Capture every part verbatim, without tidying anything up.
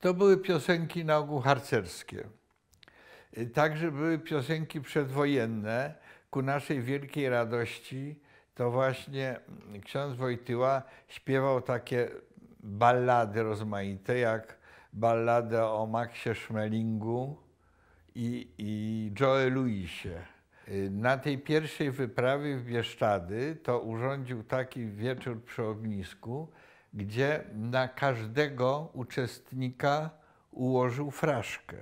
To były piosenki na ogół harcerskie. Także były piosenki przedwojenne. Ku naszej wielkiej radości to właśnie ksiądz Wojtyła śpiewał takie ballady rozmaite, jak balladę o Maxie Szmelingu i, i Joe Louisie. Na tej pierwszej wyprawie w Bieszczady to urządził taki wieczór przy ognisku, gdzie na każdego uczestnika ułożył fraszkę.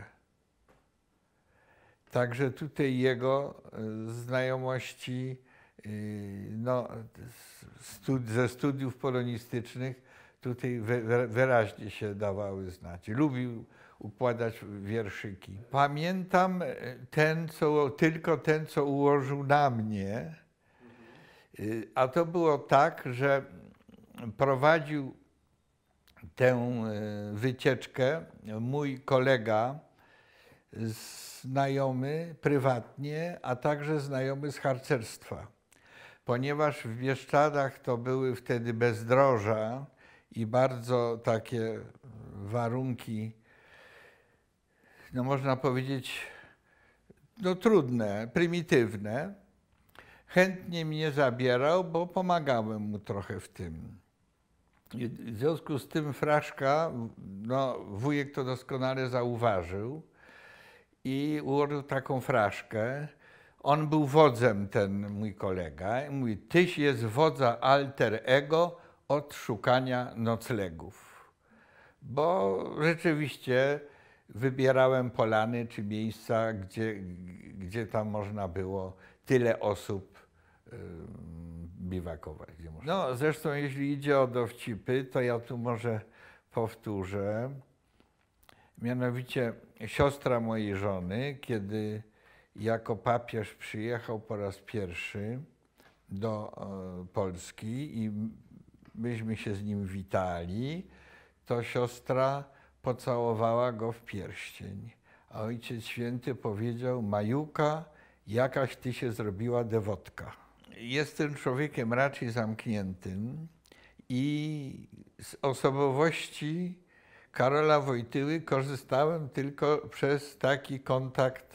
Także tutaj jego znajomości no, ze studiów polonistycznych tutaj wyraźnie się dawały znać. Lubił układać wierszyki. Pamiętam ten, co, tylko ten, co ułożył na mnie, a to było tak, że prowadził tę wycieczkę mój kolega, znajomy prywatnie, a także znajomy z harcerstwa. Ponieważ w Bieszczadach to były wtedy bezdroża i bardzo takie warunki, no można powiedzieć, no trudne, prymitywne, chętnie mnie zabierał, bo pomagałem mu trochę w tym. I w związku z tym fraszka, no wujek to doskonale zauważył i ułożył taką fraszkę. On był wodzem, ten mój kolega, i mówi: tyś jest wodza alter ego od szukania noclegów. Bo rzeczywiście wybierałem polany czy miejsca, gdzie, gdzie tam można było tyle osób yy, biwakować. Gdzie można. No zresztą jeśli idzie o dowcipy, to ja tu może powtórzę. Mianowicie siostra mojej żony, kiedy jako papież przyjechał po raz pierwszy do e, Polski i myśmy się z nim witali, to siostra pocałowała go w pierścień. A Ojciec Święty powiedział: Majuka, jakaś ty się zrobiła dewotka. Jestem człowiekiem raczej zamkniętym i z osobowości Karola Wojtyły korzystałem tylko przez taki kontakt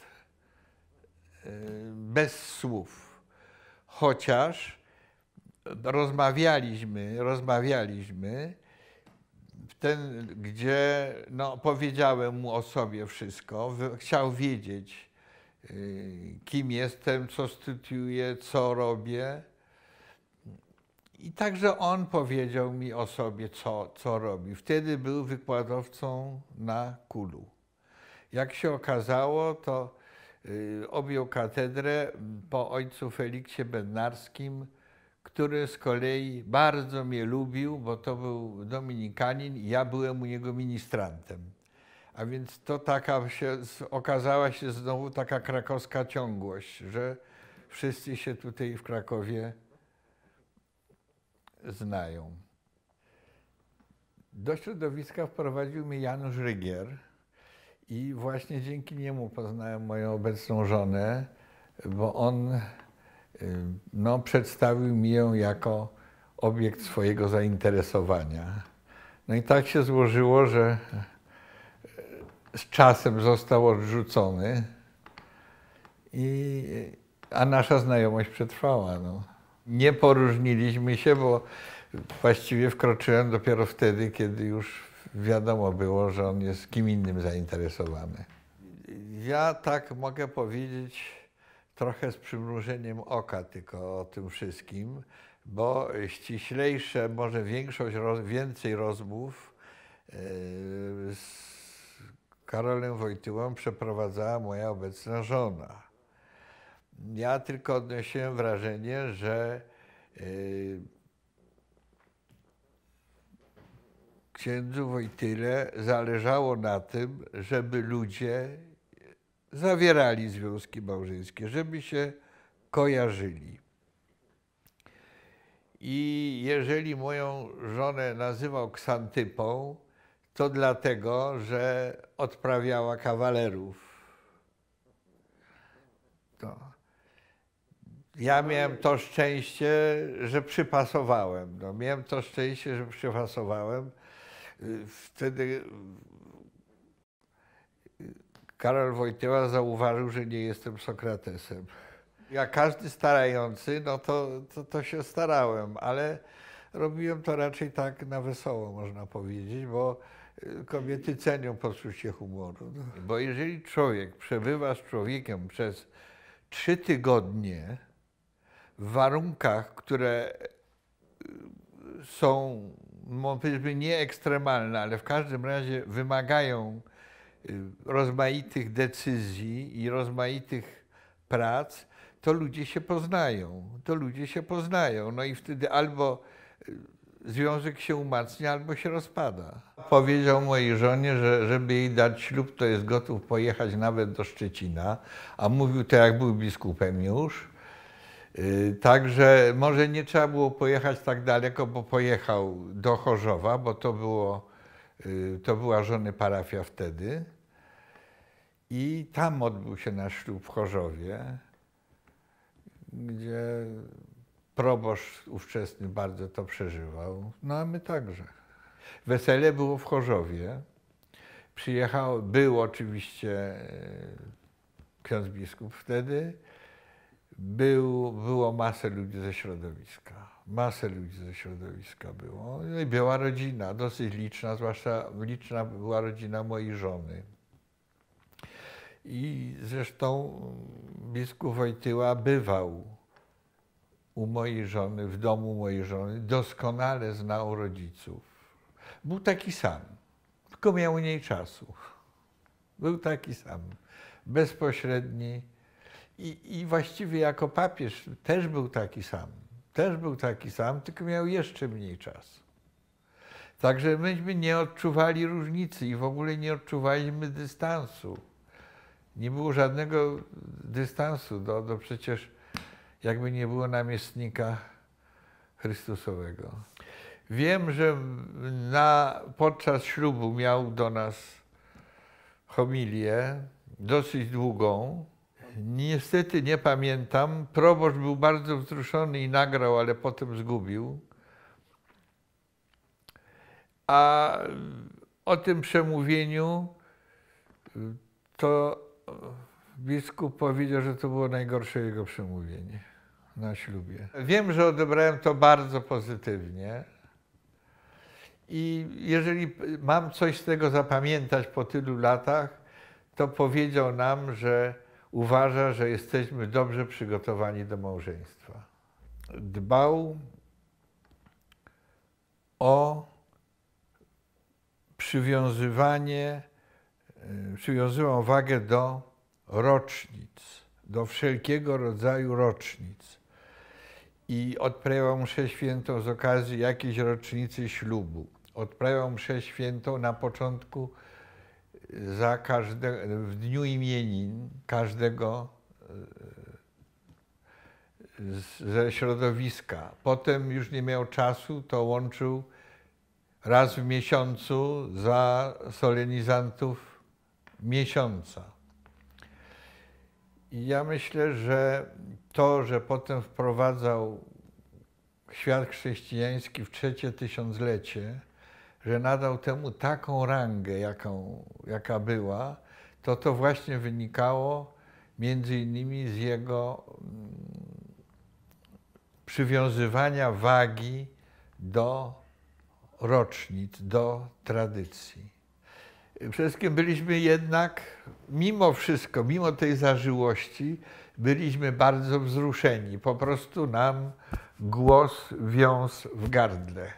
bez słów. Chociaż rozmawialiśmy, rozmawialiśmy, ten, gdzie no, powiedziałem mu o sobie wszystko, chciał wiedzieć, kim jestem, co studiuję, co robię. I także on powiedział mi o sobie, co, co robi. Wtedy był wykładowcą na Kulu. Jak się okazało, to y, objął katedrę po ojcu Feliksie Bednarskim, który z kolei bardzo mnie lubił, bo to był dominikanin i ja byłem u niego ministrantem. A więc to taka się, okazała się znowu taka krakowska ciągłość, że wszyscy się tutaj w Krakowie znają. Do środowiska wprowadził mnie Janusz Rygier i właśnie dzięki niemu poznałem moją obecną żonę, bo on no, przedstawił mi ją jako obiekt swojego zainteresowania. No i tak się złożyło, że z czasem został odrzucony, i, a nasza znajomość przetrwała. No. Nie poróżniliśmy się, bo właściwie wkroczyłem dopiero wtedy, kiedy już wiadomo było, że on jest kim innym zainteresowany. Ja tak mogę powiedzieć trochę z przymrużeniem oka tylko o tym wszystkim, bo ściślejsze, może większość, więcej rozmów z Karolem Wojtyłą przeprowadzała moja obecna żona. Ja tylko odnosiłem wrażenie, że yy, księdzu Wojtyle zależało na tym, żeby ludzie zawierali związki małżeńskie, żeby się kojarzyli. I jeżeli moją żonę nazywał ksantypą, to dlatego, że odprawiała kawalerów. To. Ja miałem to szczęście, że przypasowałem. No, miałem to szczęście, że przypasowałem. Wtedy Karol Wojtyła zauważył, że nie jestem Sokratesem. Jak każdy starający, no to, to, to się starałem, ale robiłem to raczej tak na wesoło, można powiedzieć, bo kobiety cenią poczucie humoru. No. Bo jeżeli człowiek przebywa z człowiekiem przez trzy tygodnie w warunkach, które są, powiedzmy, nie ekstremalne, ale w każdym razie wymagają rozmaitych decyzji i rozmaitych prac, to ludzie się poznają. To ludzie się poznają. No i wtedy albo związek się umacnia, albo się rozpada. Powiedział mojej żonie, że żeby jej dać ślub, to jest gotów pojechać nawet do Szczecina, a mówił to, jak był biskupem już. Także może nie trzeba było pojechać tak daleko, bo pojechał do Chorzowa, bo to, było, to była żony parafia wtedy. I tam odbył się nasz ślub w Chorzowie, gdzie proboszcz ówczesny bardzo to przeżywał, no a my także. Wesele było w Chorzowie. Przyjechał, był oczywiście ksiądz biskup wtedy. Był, było masę ludzi ze środowiska. Masę ludzi ze środowiska było. No i była rodzina, dosyć liczna, zwłaszcza liczna była rodzina mojej żony. I zresztą biskup Wojtyła bywał u mojej żony, w domu mojej żony, doskonale znał rodziców. Był taki sam, tylko miał mniej czasu. Był taki sam, bezpośredni. I, I właściwie jako papież też był taki sam. Też był taki sam, tylko miał jeszcze mniej czasu. Także myśmy nie odczuwali różnicy i w ogóle nie odczuwaliśmy dystansu. Nie było żadnego dystansu do, do przecież jakby nie było namiestnika Chrystusowego. Wiem, że na, podczas ślubu miał do nas homilię, dosyć długą. Niestety nie pamiętam. Proboszcz był bardzo wzruszony i nagrał, ale potem zgubił. A o tym przemówieniu to biskup powiedział, że to było najgorsze jego przemówienie na ślubie. Wiem, że odebrałem to bardzo pozytywnie i jeżeli mam coś z tego zapamiętać po tylu latach, to powiedział nam, że uważa, że jesteśmy dobrze przygotowani do małżeństwa. Dbał o przywiązywanie, przywiązywał wagę do rocznic, do wszelkiego rodzaju rocznic. I odprawiał mszę świętą z okazji jakiejś rocznicy ślubu. Odprawiał mszę świętą na początku za każde, w dniu imienin każdego ze środowiska. Potem już nie miał czasu, to łączył raz w miesiącu za solenizantów miesiąca. I ja myślę, że to, że potem wprowadzał świat chrześcijański w trzecie tysiąclecie, że nadał temu taką rangę, jaką, jaka była, to to właśnie wynikało między innymi z jego przywiązywania wagi do rocznic, do tradycji. Przede wszystkim byliśmy jednak, mimo wszystko, mimo tej zażyłości, byliśmy bardzo wzruszeni. Po prostu nam głos wiązł w gardle.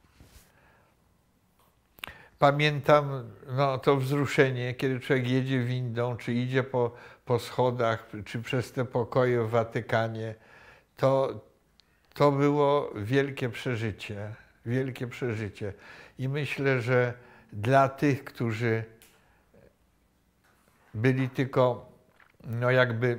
Pamiętam no, to wzruszenie, kiedy człowiek jedzie windą, czy idzie po, po schodach, czy przez te pokoje w Watykanie. To, to było wielkie przeżycie, wielkie przeżycie. I myślę, że dla tych, którzy byli tylko no jakby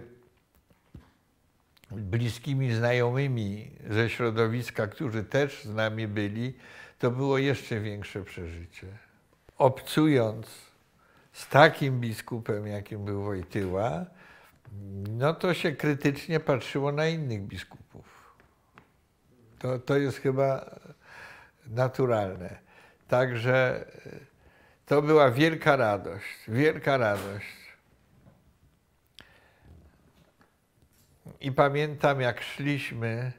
bliskimi znajomymi ze środowiska, którzy też z nami byli, to było jeszcze większe przeżycie. Obcując z takim biskupem, jakim był Wojtyła, no to się krytycznie patrzyło na innych biskupów. To, to jest chyba naturalne. Także to była wielka radość, wielka radość. I pamiętam, jak szliśmy,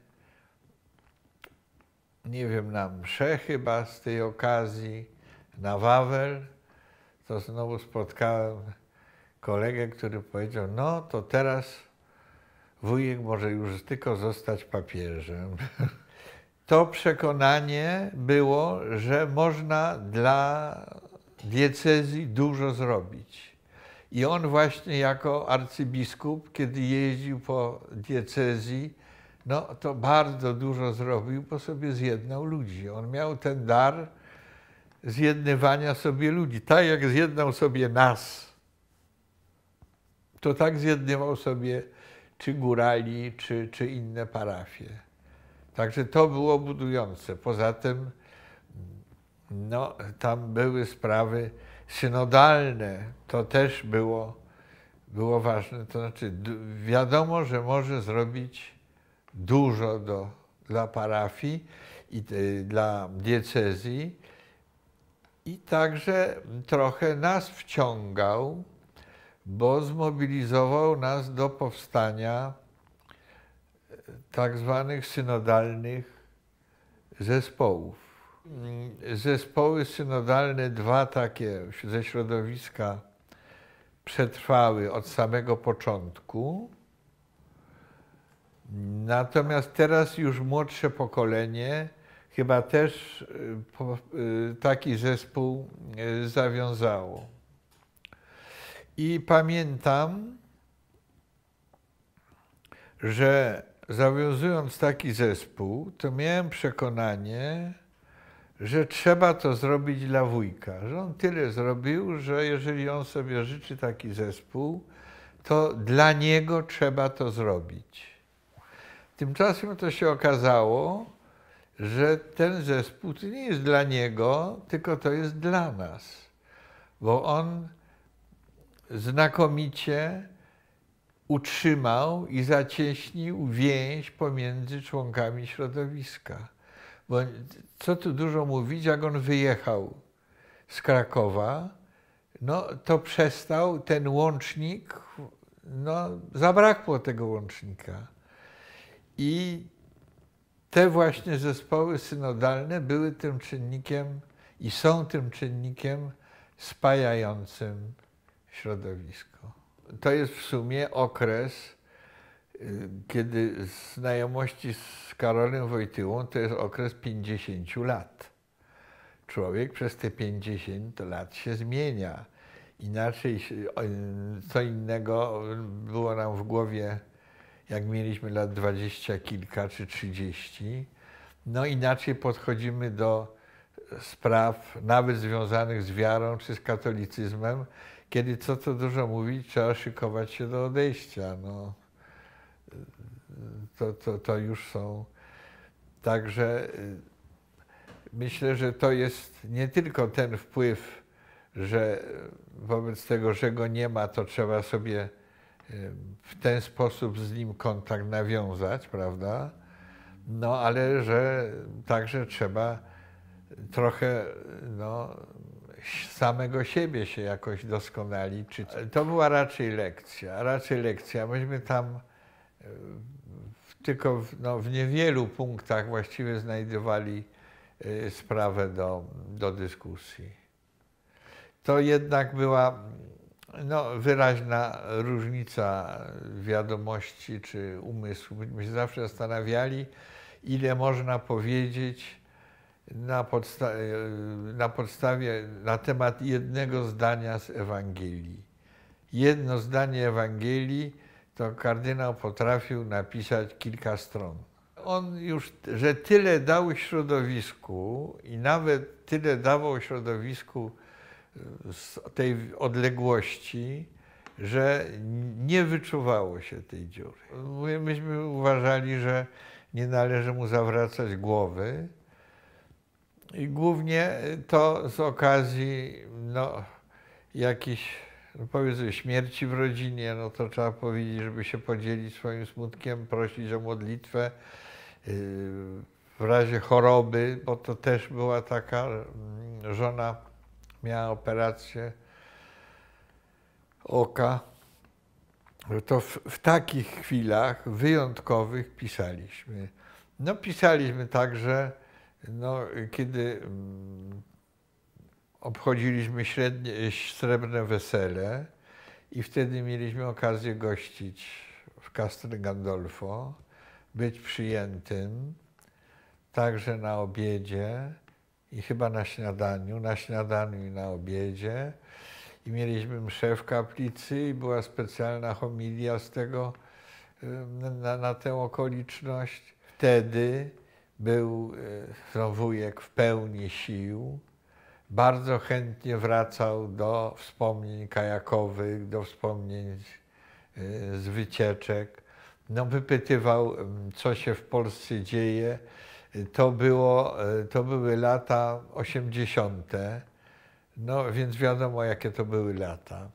nie wiem, na mszę chyba z tej okazji, na Wawel, to znowu spotkałem kolegę, który powiedział, no to teraz wujek może już tylko zostać papieżem. To przekonanie było, że można dla diecezji dużo zrobić. I on właśnie jako arcybiskup, kiedy jeździł po diecezji, no to bardzo dużo zrobił, bo sobie zjednał ludzi. On miał ten dar zjednywania sobie ludzi. Tak jak zjednał sobie nas, to tak zjednywał sobie czy górali, czy, czy inne parafie. Także to było budujące. Poza tym no, tam były sprawy synodalne. To też było, było ważne. To znaczy wiadomo, że może zrobić dużo do, dla parafii i y, dla diecezji. I także trochę nas wciągał, bo zmobilizował nas do powstania tak zwanych synodalnych zespołów. Zespoły synodalne, dwa takie ze środowiska, przetrwały od samego początku. Natomiast teraz już młodsze pokolenie chyba też taki zespół zawiązało. I pamiętam, że zawiązując taki zespół, to miałem przekonanie, że trzeba to zrobić dla wujka. Że on tyle zrobił, że jeżeli on sobie życzy taki zespół, to dla niego trzeba to zrobić. Tymczasem to się okazało, że ten zespół to nie jest dla niego, tylko to jest dla nas. Bo on znakomicie utrzymał i zacieśnił więź pomiędzy członkami środowiska. Bo co tu dużo mówić, jak on wyjechał z Krakowa, no to przestał ten łącznik, no zabrakło tego łącznika. I te właśnie zespoły synodalne były tym czynnikiem i są tym czynnikiem spajającym środowisko. To jest w sumie okres, kiedy znajomości z Karolem Wojtyłą to jest okres pięćdziesięciu lat. Człowiek przez te pięćdziesiąt lat się zmienia. Inaczej, co innego było nam w głowie, jak mieliśmy lat dwadzieścia kilka czy trzydzieści. No inaczej podchodzimy do spraw nawet związanych z wiarą czy z katolicyzmem, kiedy, co to dużo mówić, trzeba szykować się do odejścia. No, to, to, to już są. Także myślę, że to jest nie tylko ten wpływ, że wobec tego, że go nie ma, to trzeba sobie w ten sposób z nim kontakt nawiązać, prawda? No, ale że także trzeba trochę, no, samego siebie się jakoś doskonalić. To była raczej lekcja, raczej lekcja. Myśmy tam tylko w, no, w niewielu punktach właściwie znajdowali sprawę do, do dyskusji. To jednak była no, wyraźna różnica wiadomości czy umysłu. Myśmy się zawsze zastanawiali, ile można powiedzieć na, podsta na podstawie, na temat jednego zdania z Ewangelii. Jedno zdanie Ewangelii to kardynał potrafił napisać kilka stron. On już, że tyle dał środowisku i nawet tyle dawał środowisku z tej odległości, że nie wyczuwało się tej dziury. Myśmy uważali, że nie należy mu zawracać głowy i głównie to z okazji no, jakichś, no powiedzmy, śmierci w rodzinie, no to trzeba powiedzieć, żeby się podzielić swoim smutkiem, prosić o modlitwę. W razie choroby, bo to też była taka, żona miała operację oka to w, w takich chwilach wyjątkowych pisaliśmy. No pisaliśmy także, no, kiedy mm, obchodziliśmy średnie, srebrne wesele i wtedy mieliśmy okazję gościć w Castel Gandolfo, być przyjętym także na obiedzie i chyba na śniadaniu, na śniadaniu i na obiedzie. I mieliśmy mszę w kaplicy i była specjalna homilia z tego, na, na tę okoliczność. Wtedy był no, wujek w pełni sił. Bardzo chętnie wracał do wspomnień kajakowych, do wspomnień z wycieczek. No, wypytywał, co się w Polsce dzieje. To, było, to były lata osiemdziesiąte. No, więc wiadomo, jakie to były lata.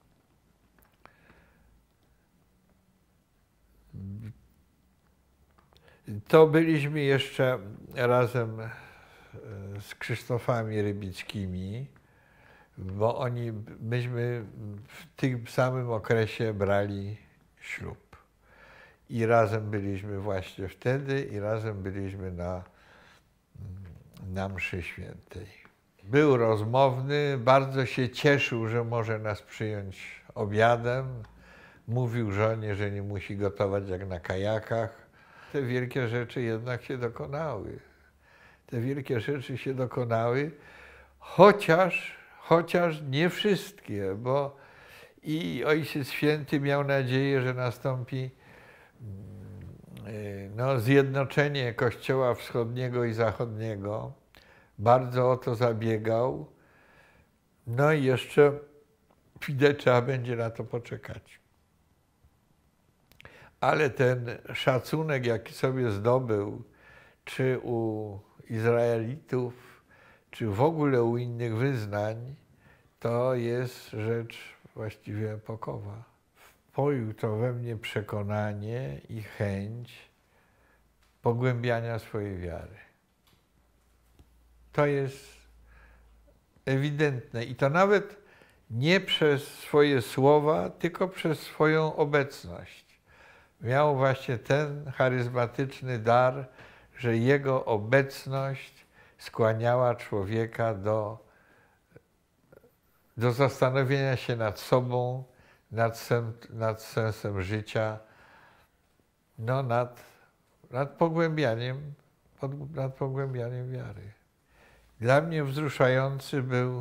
To byliśmy jeszcze razem z Krzysztofami Rybickimi, bo oni, myśmy w tym samym okresie brali ślub. I razem byliśmy właśnie wtedy i razem byliśmy na, na mszy świętej. Był rozmowny, bardzo się cieszył, że może nas przyjąć obiadem. Mówił żonie, że nie musi gotować jak na kajakach. Te wielkie rzeczy jednak się dokonały. Te wielkie rzeczy się dokonały, chociaż, chociaż nie wszystkie, bo i Ojciec Święty miał nadzieję, że nastąpi no, zjednoczenie Kościoła Wschodniego i Zachodniego. Bardzo o to zabiegał. No i jeszcze chwilę trzeba będzie na to poczekać. Ale ten szacunek, jaki sobie zdobył, czy u Izraelitów, czy w ogóle u innych wyznań, to jest rzecz właściwie epokowa. Wpoił to we mnie przekonanie i chęć pogłębiania swojej wiary. To jest ewidentne i to nawet nie przez swoje słowa, tylko przez swoją obecność. Miał właśnie ten charyzmatyczny dar, że jego obecność skłaniała człowieka do, do zastanowienia się nad sobą, nad, sen, nad sensem życia, no nad, nad pogłębianiem, pod, nad pogłębianiem wiary. Dla mnie wzruszający był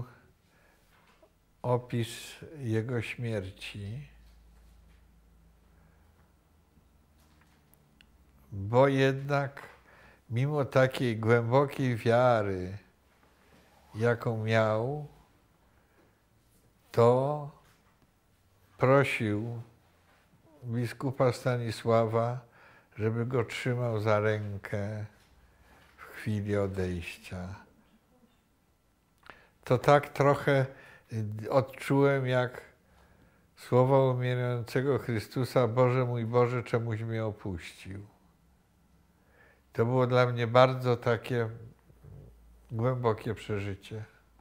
opis jego śmierci, bo jednak mimo takiej głębokiej wiary, jaką miał, to prosił biskupa Stanisława, żeby go trzymał za rękę w chwili odejścia. To tak trochę odczułem, jak słowa umierającego Chrystusa: Boże mój Boże, czemuś mnie opuścił. To było dla mnie bardzo takie głębokie przeżycie.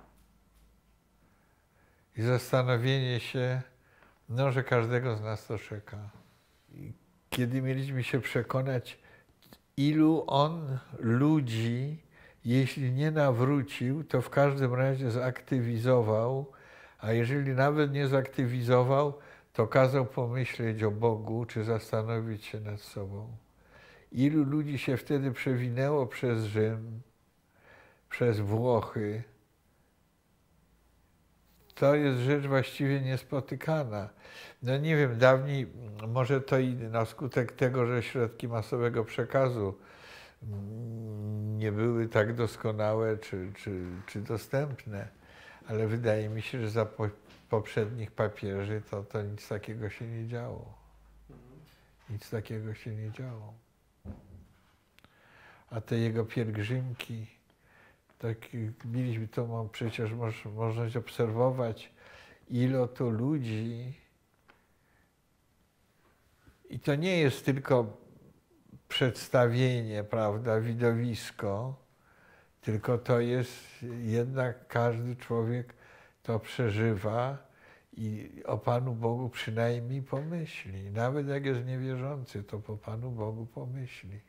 I zastanowienie się, no, że każdego z nas to czeka. I kiedy mieliśmy się przekonać, ilu on ludzi, jeśli nie nawrócił, to w każdym razie zaktywizował, a jeżeli nawet nie zaktywizował, to kazał pomyśleć o Bogu, czy zastanowić się nad sobą. Ilu ludzi się wtedy przewinęło przez Rzym, przez Włochy. To jest rzecz właściwie niespotykana. No nie wiem, dawniej, może to i na skutek tego, że środki masowego przekazu nie były tak doskonałe czy, czy, czy dostępne, ale wydaje mi się, że za po, poprzednich papieży to, to nic takiego się nie działo. Nic takiego się nie działo. A te jego pielgrzymki, tak mieliśmy to przecież moż, możliwość obserwować, ile to ludzi. I to nie jest tylko przedstawienie, prawda, widowisko, tylko to jest jednak każdy człowiek to przeżywa i o Panu Bogu przynajmniej pomyśli. Nawet jak jest niewierzący, to po Panu Bogu pomyśli.